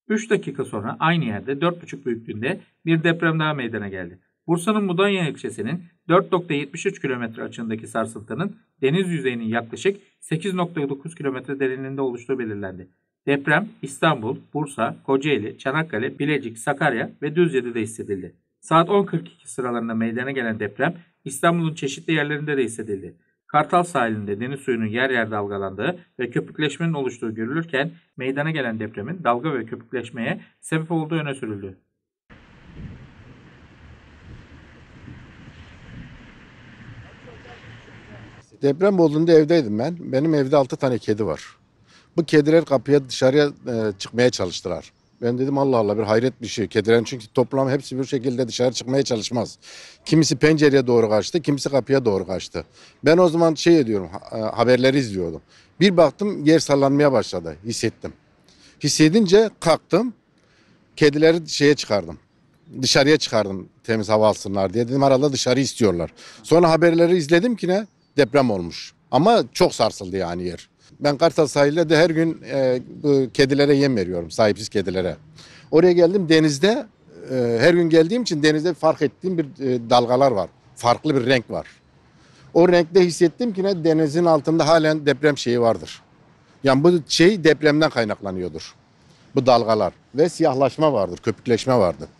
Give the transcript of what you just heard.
3 dakika sonra aynı yerde 4,5 büyüklüğünde bir deprem daha meydana geldi. Bursa'nın Mudanya ilçesinin 4,73 kilometre açığındaki sarsıntının deniz yüzeyinin yaklaşık 8,9 kilometre derinliğinde oluştuğu belirlendi. Deprem İstanbul, Bursa, Kocaeli, Çanakkale, Bilecik, Sakarya ve Düzce'de de hissedildi. Saat 10.42 sıralarında meydana gelen deprem İstanbul'un çeşitli yerlerinde de hissedildi. Kartal sahilinde deniz suyunun yer yer dalgalandığı ve köpükleşmenin oluştuğu görülürken meydana gelen depremin dalga ve köpükleşmeye sebep olduğu öne sürüldü. Deprem olduğunda evdeydim ben. Benim evde 6 tane kedi var. Bu kediler kapıya dışarıya çıkmaya çalıştılar. Ben dedim Allah Allah bir hayret bir şey. Kedilerin çünkü toplam hepsi bir şekilde dışarı çıkmaya çalışmaz. Kimisi pencereye doğru kaçtı, kimisi kapıya doğru kaçtı. Ben o zaman haberleri izliyordum. Bir baktım yer sallanmaya başladı. Hissettim. Hissedince kalktım. Kedileri çıkardım. Dışarıya çıkardım temiz hava alsınlar diye. Dedim herhalde dışarı istiyorlar. Sonra haberleri izledim ki ne? Deprem olmuş. Ama çok sarsıldı yani yer. Ben Kartal sahilde de her gün bu kedilere yem veriyorum. Sahipsiz kedilere. Oraya geldim denizde. Her gün geldiğim için denizde fark ettiğim bir dalgalar var. Farklı bir renk var. O renkte hissettim ki ne? Denizin altında halen deprem şeyi vardır. Yani bu şey depremden kaynaklanıyordur. Bu dalgalar. Ve siyahlaşma vardır, köpükleşme vardır.